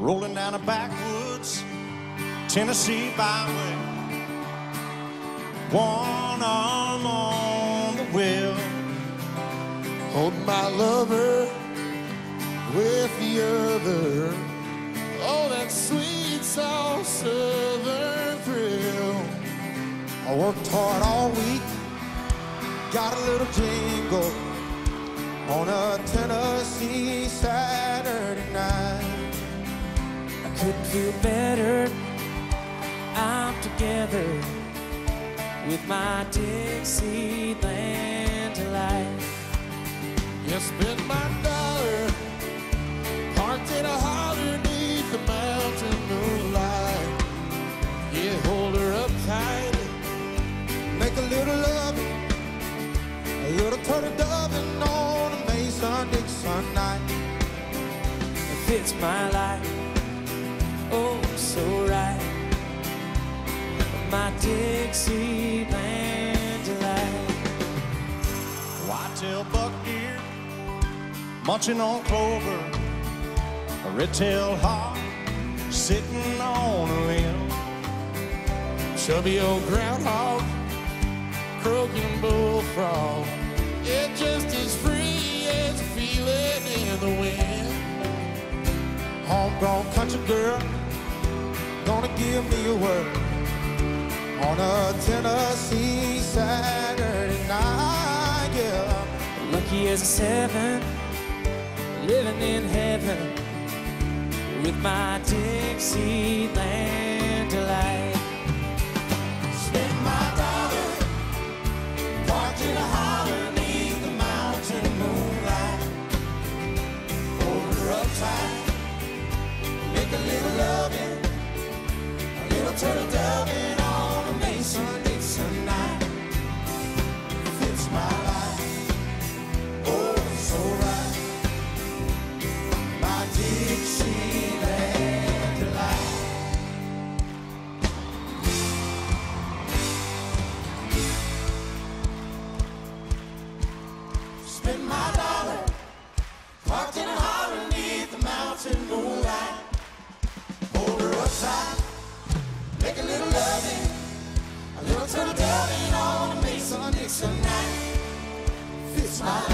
rolling down a backwoods Tennessee byway. One arm on the wheel, hold my lover with the other. Oh, that sweet, soft southern thrill. I worked hard all week, got a little jingle on a Tennessee Saturday night. I couldn't feel better. I'm together with my Dixieland delight. You spend my dollar parked in a holler beneath the mountain moonlight. Yeah, hold her up tight, make a little loving, a little turtle doving on a Mason-Dixon night. It fits my life, oh so right. My Dixieland delight. Whitetail buck deer munching on clover, a red-tailed hawk sitting on a limb, chubby old groundhog croaking bullfrog. Yeah, just as free as a feeling in the wind. Homegrown country girl gonna give me a word on a Tennessee Saturday night, yeah. Lucky as a 7, living in heaven with my Dixieland delight. Spend my dollar, parked in a holler beneath the mountain moonlight. Hold her up tight, make a little loving, a little turtle doving on a Mason-Dixon night. Fits my life, oh so right. My Dixieland delight. Spend my dollar, parked in a holler beneath the mountain moonlight. Hold her up tight, make a little loving, a little turtle doving on a Mason-Dixon night. Fits my life.